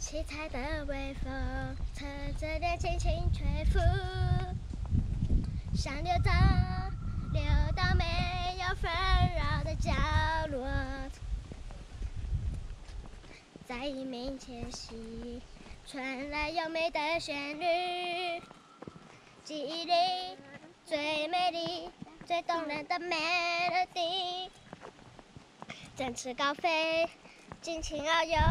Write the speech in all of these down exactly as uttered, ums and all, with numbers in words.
七彩的微风，侧着脸轻轻吹拂，像流着流到没有纷扰的角落，在黎明前夕，传来优美的旋律，记忆里最美丽、最动人的 melody， 展翅高飞，尽情遨游。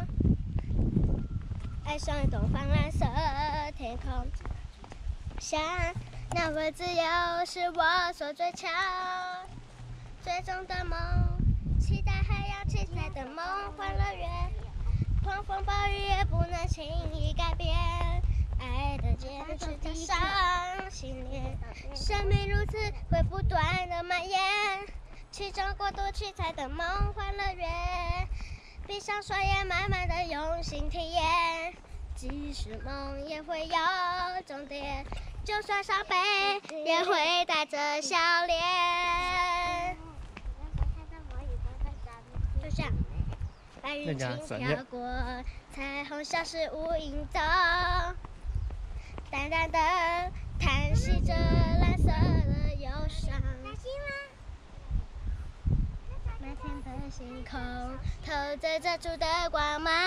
爱上东方蓝色天空，想那份自由是我所追求，最终的梦，期待海洋七彩的梦幻乐园，狂风暴雨也不能轻易改变，爱的坚持加上信念，生命如此会不断的蔓延，其中过度七彩的梦幻乐园。闭上双眼，慢慢的用心体验，即使梦也会有终点，就算伤悲也会带着笑脸。就这样，白云轻飘过，彩虹消失无影踪，淡淡的叹息着蓝色的忧伤。满天的星空透着遮住的光芒，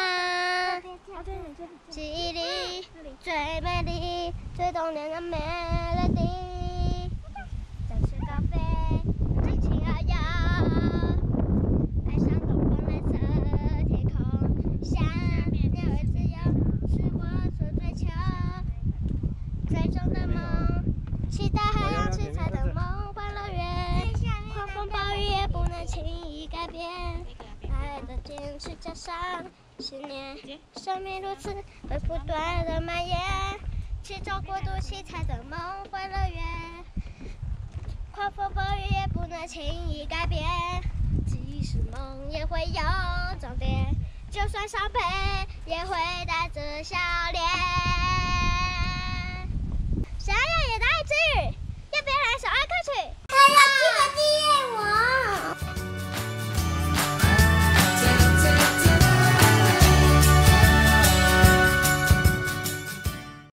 记忆里最美丽、最动人的 melody， 展翅高飞，尽情遨游，爱上东方蓝色天空，想鸟儿自由是我所追求，最终的梦，期待海洋七彩的梦幻乐园，狂风暴雨也不能轻易改变，爱的坚持加上信念，生命如此会不断的蔓延，其中过度七彩的梦幻乐园，狂风暴雨也不能轻易改变，即使梦也会有终点，就算伤悲也会带着笑